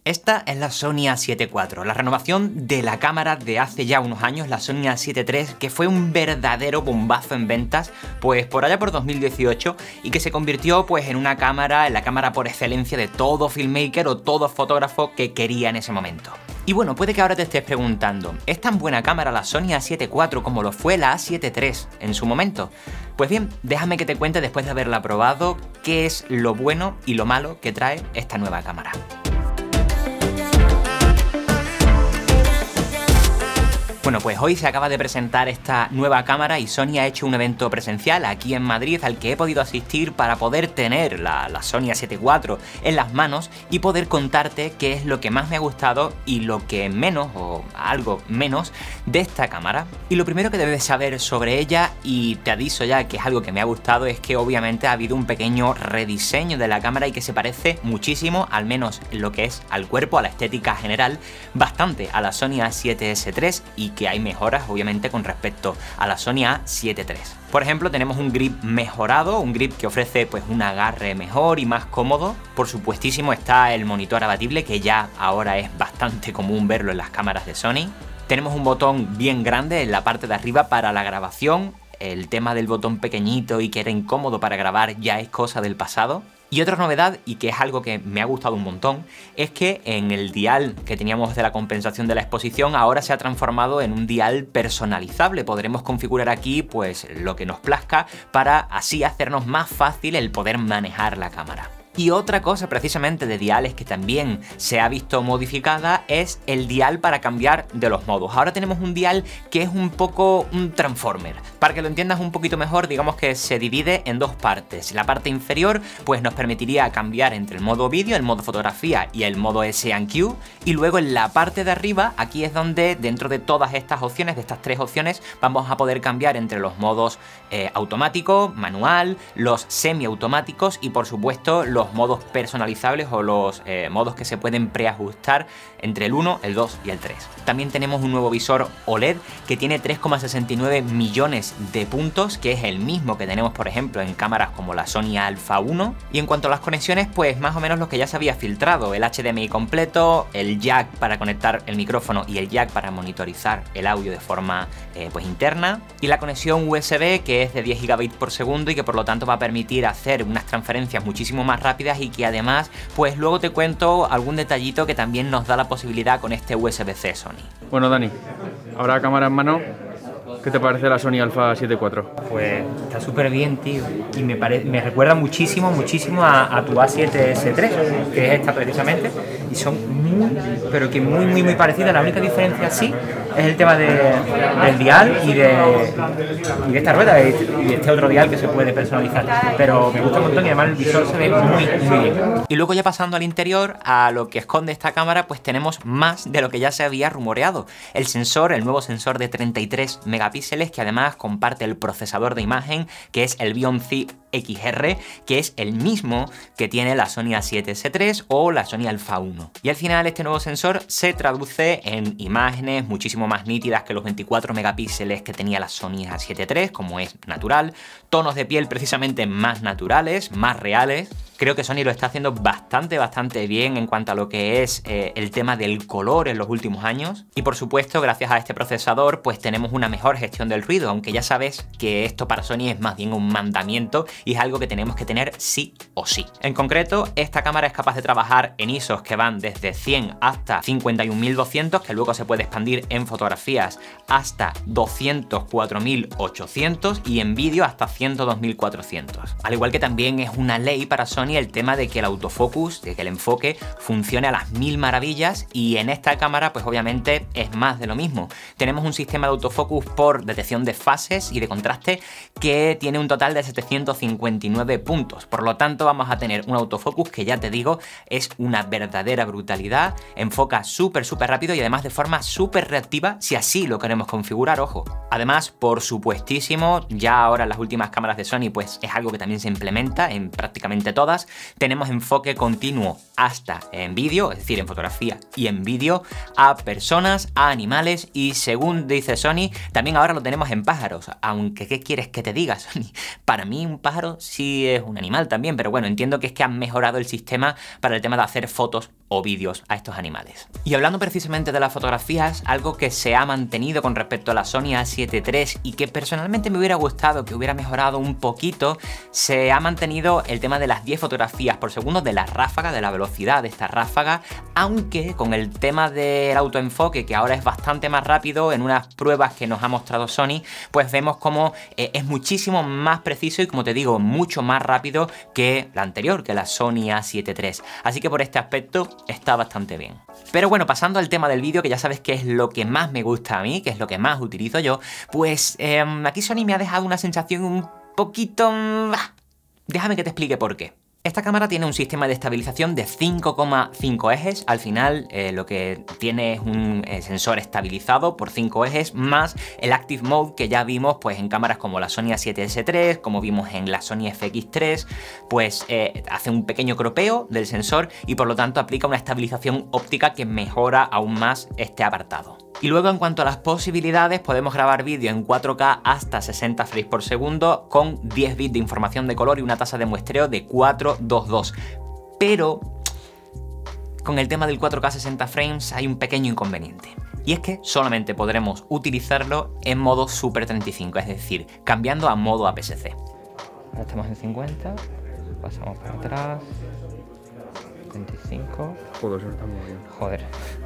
Esta es la Sony A7 IV, la renovación de la cámara de hace ya unos años, la Sony A7 III, que fue un verdadero bombazo en ventas, pues por allá por 2018, y que se convirtió pues en una cámara, en la cámara por excelencia de todo filmmaker o todo fotógrafo que quería en ese momento. Y bueno, puede que ahora te estés preguntando, ¿es tan buena cámara la Sony A7 IV como lo fue la A7 III en su momento? Pues bien, déjame que te cuente después de haberla probado qué es lo bueno y lo malo que trae esta nueva cámara. Bueno, pues hoy se acaba de presentar esta nueva cámara y Sony ha hecho un evento presencial aquí en Madrid al que he podido asistir para poder tener la Sony A7 IV en las manos y poder contarte qué es lo que más me ha gustado y lo que menos o algo menos de esta cámara. Y lo primero que debes saber sobre ella, y te aviso ya que es algo que me ha gustado, es que obviamente ha habido un pequeño rediseño de la cámara y que se parece muchísimo, al menos en lo que es al cuerpo, a la estética general, bastante a la Sony A7S III y que hay mejoras obviamente con respecto a la Sony A7 III. Por ejemplo, tenemos un grip mejorado, un grip que ofrece pues un agarre mejor y más cómodo. Por supuestísimo está el monitor abatible, que ya ahora es bastante común verlo en las cámaras de Sony. Tenemos un botón bien grande en la parte de arriba para la grabación. El tema del botón pequeñito y que era incómodo para grabar ya es cosa del pasado. Y otra novedad, y que es algo que me ha gustado un montón, es que en el dial que teníamos de la compensación de la exposición ahora se ha transformado en un dial personalizable. Podremos configurar aquí pues lo que nos plazca para así hacernos más fácil el poder manejar la cámara. Y otra cosa precisamente de diales que también se ha visto modificada es el dial para cambiar de los modos. Ahora tenemos un dial que es un poco un transformer. Para que lo entiendas un poquito mejor, digamos que se divide en dos partes. La parte inferior pues nos permitiría cambiar entre el modo vídeo, el modo fotografía y el modo S&Q, y luego en la parte de arriba, aquí es donde dentro de todas estas opciones, de estas tres opciones, vamos a poder cambiar entre los modos automático, manual, los semiautomáticos y por supuesto los modos personalizables o los modos que se pueden preajustar entre el 1, el 2 y el 3. También tenemos un nuevo visor OLED que tiene 3,69 millones de puntos, que es el mismo que tenemos por ejemplo en cámaras como la Sony Alpha 1. Y en cuanto a las conexiones, pues más o menos lo que ya se había filtrado: el HDMI completo, el jack para conectar el micrófono y el jack para monitorizar el audio de forma pues interna, y la conexión USB, que es de 10 GB por segundo y que por lo tanto va a permitir hacer unas transferencias muchísimo más rápidas, y que además pues luego te cuento algún detallito que también nos da la posibilidad con este USB-C Sony. Bueno, Dani, ahora cámara en mano, ¿qué te parece la Sony Alpha 7 IV? Pues está súper bien, tío, y me recuerda muchísimo a tu A7S III, que es esta precisamente, y son pero que muy parecidas. La única diferencia sí es el tema del dial y de esta rueda y este otro dial que se puede personalizar, pero me gusta un montón y además el visor se ve muy bien. Y luego ya pasando al interior, a lo que esconde esta cámara, pues tenemos más de lo que ya se había rumoreado. El sensor, el nuevo sensor de 33 megapíxeles, que además comparte el procesador de imagen, que es el Bionzi XR, que es el mismo que tiene la Sony A7S III o la Sony Alpha 1. Y al final este nuevo sensor se traduce en imágenes muchísimo más nítidas que los 24 megapíxeles que tenía la Sony A7 III, como es natural, tonos de piel precisamente más naturales, más reales. Creo que Sony lo está haciendo bastante bien en cuanto a lo que es el tema del color en los últimos años. Y por supuesto, gracias a este procesador, pues tenemos una mejor gestión del ruido, aunque ya sabes que esto para Sony es más bien un mandamiento y es algo que tenemos que tener sí o sí. En concreto, esta cámara es capaz de trabajar en ISOs que van desde 100 hasta 51.200, que luego se puede expandir en fotografías hasta 204.800 y en vídeo hasta 102.400. Al igual que también es una ley para Sony el tema de que el autofocus, de que el enfoque funcione a las mil maravillas, y en esta cámara pues obviamente es más de lo mismo. Tenemos un sistema de autofocus por detección de fases y de contraste que tiene un total de 759 puntos, por lo tanto vamos a tener un autofocus que ya te digo es una verdadera brutalidad, enfoca súper rápido y además de forma súper reactiva si así lo queremos configurar, ojo. Además, por supuestísimo, ya ahora en las últimas cámaras de Sony pues es algo que también se implementa en prácticamente todas, todas. Tenemos enfoque continuo hasta en vídeo, es decir, en fotografía y en vídeo, a personas, a animales y según dice Sony, también ahora lo tenemos en pájaros. Aunque, ¿qué quieres que te diga, Sony? Para mí un pájaro sí es un animal también, pero bueno, entiendo que es que han mejorado el sistema para el tema de hacer fotos o vídeos a estos animales. Y hablando precisamente de las fotografías, algo que se ha mantenido con respecto a la Sony A7 III y que personalmente me hubiera gustado que hubiera mejorado un poquito, se ha mantenido el tema de las 10 fotografías por segundo de la ráfaga, de la velocidad de esta ráfaga, aunque con el tema del autoenfoque, que ahora es bastante más rápido, en unas pruebas que nos ha mostrado Sony, pues vemos como es muchísimo más preciso y, como te digo, mucho más rápido que la anterior, que la Sony A7 III. Así que por este aspecto está bastante bien. Pero bueno, pasando al tema del vídeo, que ya sabes que es lo que más me gusta a mí, que es lo que más utilizo yo, pues aquí Sony me ha dejado una sensación un poquito... Déjame que te explique por qué. Esta cámara tiene un sistema de estabilización de 5,5 ejes, al final lo que tiene es un sensor estabilizado por 5 ejes, más el Active Mode que ya vimos pues en cámaras como la Sony A7S III, como vimos en la Sony FX3, pues hace un pequeño cropeo del sensor y por lo tanto aplica una estabilización óptica que mejora aún más este apartado. Y luego, en cuanto a las posibilidades, podemos grabar vídeo en 4K hasta 60 frames por segundo con 10 bits de información de color y una tasa de muestreo de 4:2:2. Pero con el tema del 4K 60 frames hay un pequeño inconveniente. Y es que solamente podremos utilizarlo en modo Super 35, es decir, cambiando a modo APS-C. Ahora estamos en 50, pasamos para atrás... 25. Joder, se nota muy bien. Joder.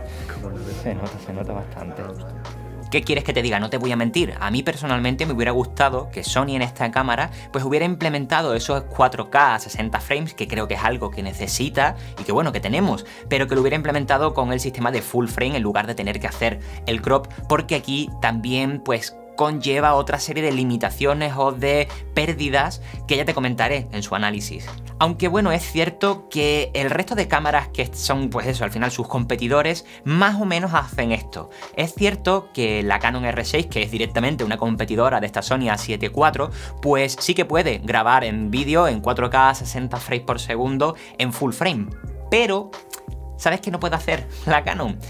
Se nota bastante. ¿Qué quieres que te diga? No te voy a mentir. A mí personalmente me hubiera gustado que Sony en esta cámara pues hubiera implementado esos 4K a 60 frames, que creo que es algo que necesita y que bueno, que tenemos, pero que lo hubiera implementado con el sistema de full frame en lugar de tener que hacer el crop, porque aquí también pues conlleva otra serie de limitaciones o de pérdidas que ya te comentaré en su análisis. Aunque bueno, es cierto que el resto de cámaras que son pues eso, al final sus competidores, más o menos hacen esto. Es cierto que la Canon R6, que es directamente una competidora de esta Sony A7 IV, pues sí que puede grabar en vídeo en 4K 60 frames por segundo en full frame. Pero, ¿sabes qué no puede hacer la Canon?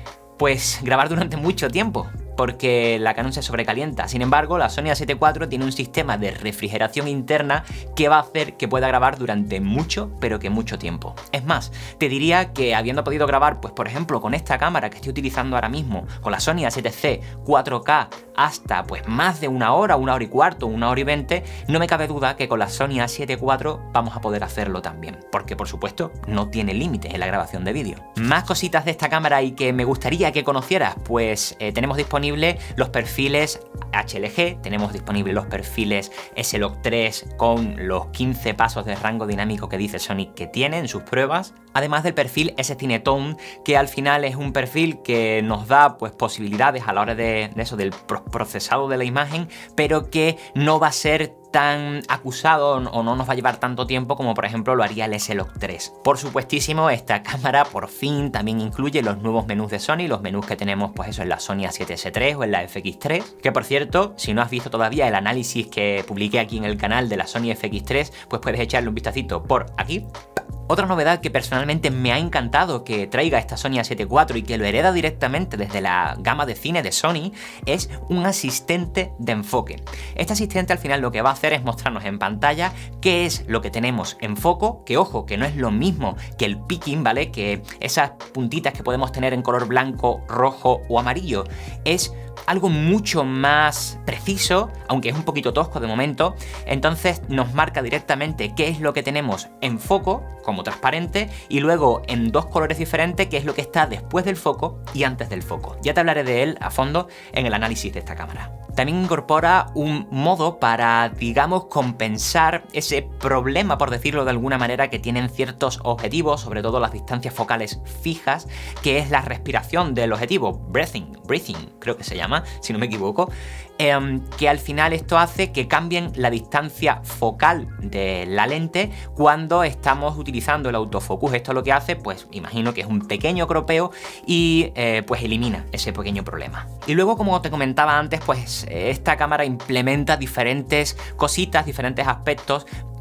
Pues grabar durante mucho tiempo, porque la Canon se sobrecalienta. Sin embargo, la Sony A7 IV tiene un sistema de refrigeración interna que va a hacer que pueda grabar durante mucho, pero que mucho tiempo. Es más, te diría que habiendo podido grabar, pues por ejemplo, con esta cámara que estoy utilizando ahora mismo, con la Sony A7C 4K hasta pues más de una hora y cuarto, 1 hora y 20, no me cabe duda que con la Sony A7 IV vamos a poder hacerlo también, porque por supuesto no tiene límites en la grabación de vídeo. Más cositas de esta cámara y que me gustaría que conocieras, pues tenemos disponible los perfiles HLG, tenemos disponibles los perfiles S-Log3 con los 15 pasos de rango dinámico que dice Sony que tiene en sus pruebas, además del perfil S-Cinetone, que al final es un perfil que nos da pues posibilidades a la hora de eso, del procesado de la imagen, pero que no va a ser tan acusado o no nos va a llevar tanto tiempo como por ejemplo lo haría el S-Log3. Por supuestísimo, esta cámara por fin también incluye los nuevos menús de Sony, los menús que tenemos pues eso en la Sony A7S III o en la FX3, que por cierto, si no has visto todavía el análisis que publiqué aquí en el canal de la Sony FX3, pues puedes echarle un vistacito por aquí. Otra novedad que personalmente me ha encantado que traiga esta Sony A7 IV y que lo hereda directamente desde la gama de cine de Sony es un asistente de enfoque. Este asistente al final lo que va a hacer es mostrarnos en pantalla qué es lo que tenemos en foco, que ojo, que no es lo mismo que el picking, ¿vale? Que esas puntitas que podemos tener en color blanco, rojo o amarillo, es algo mucho más preciso, aunque es un poquito tosco de momento. Entonces nos marca directamente qué es lo que tenemos en foco, como transparente, y luego en dos colores diferentes qué es lo que está después del foco y antes del foco. Ya te hablaré de él a fondo en el análisis de esta cámara. También incorpora un modo para, digamos, compensar ese problema, por decirlo de alguna manera, que tienen ciertos objetivos, sobre todo las distancias focales fijas, que es la respiración del objetivo, breathing, creo que se llama, si no me equivoco, que al final esto hace que cambien la distancia focal de la lente cuando estamos utilizando el autofocus. Esto lo que hace, pues imagino que es un pequeño cropeo y pues elimina ese pequeño problema. Y luego, como te comentaba antes, pues esta cámara implementa diferentes cositas, diferentes aspectos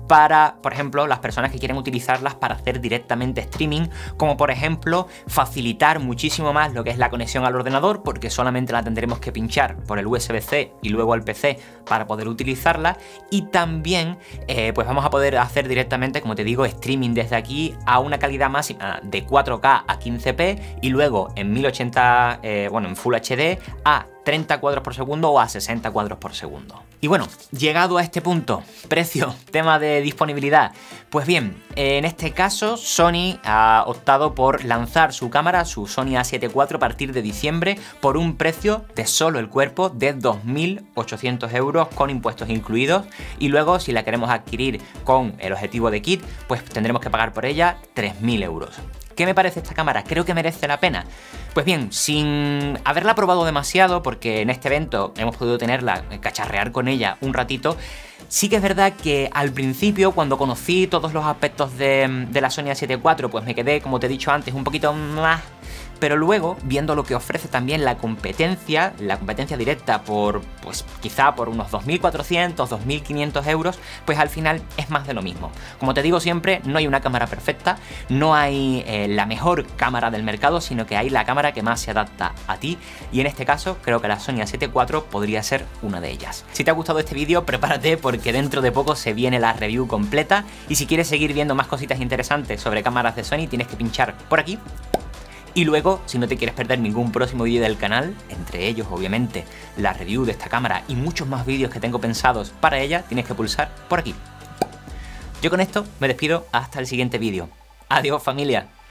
para, por ejemplo, las personas que quieren utilizarlas para hacer directamente streaming, como por ejemplo facilitar muchísimo más lo que es la conexión al ordenador, porque solamente la tendremos que pinchar por el USB-C y luego al PC para poder utilizarla, y también pues vamos a poder hacer directamente, como te digo, streaming desde aquí a una calidad máxima de 4K a 15p y luego en 1080, bueno, en Full HD a 30 cuadros por segundo o a 60 cuadros por segundo. Y bueno, llegado a este punto, precio, tema de disponibilidad, pues bien, en este caso Sony ha optado por lanzar su cámara, su Sony A7 IV, a partir de diciembre por un precio de solo el cuerpo de 2.800 euros con impuestos incluidos, y luego si la queremos adquirir con el objetivo de kit, pues tendremos que pagar por ella 3.000 euros. ¿Qué me parece esta cámara? ¿Creo que merece la pena? Pues bien, sin haberla probado demasiado, porque en este evento hemos podido tenerla, cacharrear con ella un ratito, sí que es verdad que al principio, cuando conocí todos los aspectos de la Sony A7 IV, pues me quedé, como te he dicho antes, un poquito más. Pero luego, viendo lo que ofrece también la competencia directa por, pues quizá por unos 2.400, 2.500 euros, pues al final es más de lo mismo. Como te digo siempre, no hay una cámara perfecta, no hay la mejor cámara del mercado, sino que hay la cámara que más se adapta a ti, y en este caso creo que la Sony A7 IV podría ser una de ellas. Si te ha gustado este vídeo, prepárate porque dentro de poco se viene la review completa, y si quieres seguir viendo más cositas interesantes sobre cámaras de Sony, tienes que pinchar por aquí. Y luego, si no te quieres perder ningún próximo vídeo del canal, entre ellos obviamente la review de esta cámara y muchos más vídeos que tengo pensados para ella, tienes que pulsar por aquí. Yo con esto me despido hasta el siguiente vídeo. Adiós, familia.